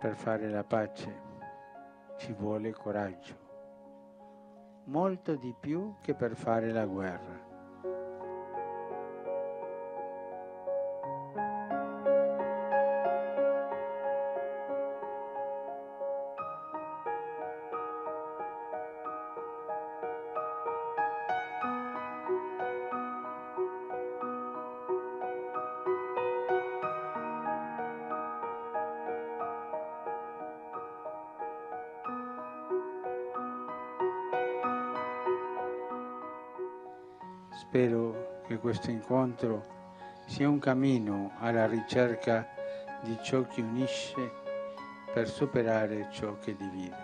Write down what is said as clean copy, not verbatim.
Per fare la pace ci vuole coraggio, molto di più che per fare la guerra. Spero che questo incontro sia un cammino alla ricerca di ciò che unisce per superare ciò che divide.